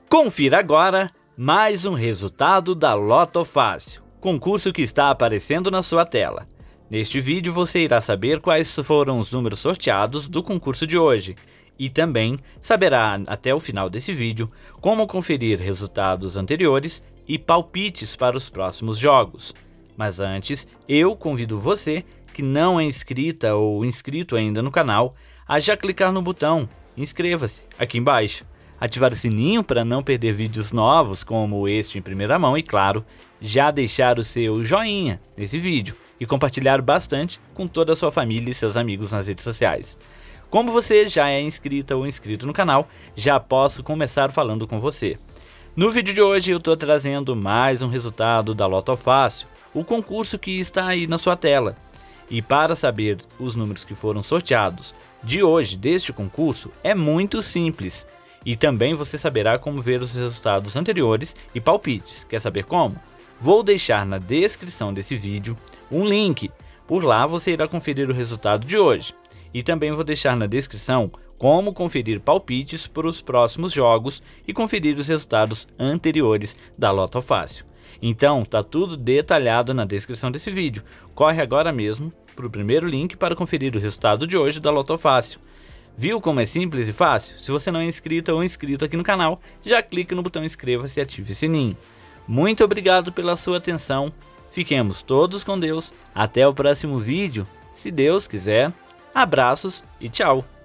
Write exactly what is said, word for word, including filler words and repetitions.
Confira agora mais um resultado da Loto Fácil, concurso que está aparecendo na sua tela. Neste vídeo você irá saber quais foram os números sorteados do concurso de hoje e também saberá até o final desse vídeo como conferir resultados anteriores e palpites para os próximos jogos. Mas antes, eu convido você que não é inscrita ou inscrito ainda no canal a já clicar no botão inscreva-se aqui embaixo, ativar o sininho para não perder vídeos novos como este em primeira mão e, claro, já deixar o seu joinha nesse vídeo e compartilhar bastante com toda a sua família e seus amigos nas redes sociais. Como você já é inscrita ou inscrito no canal, já posso começar falando com você. No vídeo de hoje eu estou trazendo mais um resultado da Loto Fácil, o concurso que está aí na sua tela. E para saber os números que foram sorteados de hoje deste concurso é muito simples. E também você saberá como ver os resultados anteriores e palpites. Quer saber como? Vou deixar na descrição desse vídeo um link. Por lá você irá conferir o resultado de hoje. E também vou deixar na descrição como conferir palpites para os próximos jogos e conferir os resultados anteriores da Loto Fácil. Então, tá tudo detalhado na descrição desse vídeo. Corre agora mesmo para o primeiro link para conferir o resultado de hoje da Loto Fácil. Viu como é simples e fácil? Se você não é inscrita ou inscrito aqui no canal, já clique no botão inscreva-se e ative o sininho. Muito obrigado pela sua atenção. Fiquemos todos com Deus. Até o próximo vídeo, se Deus quiser. Abraços e tchau!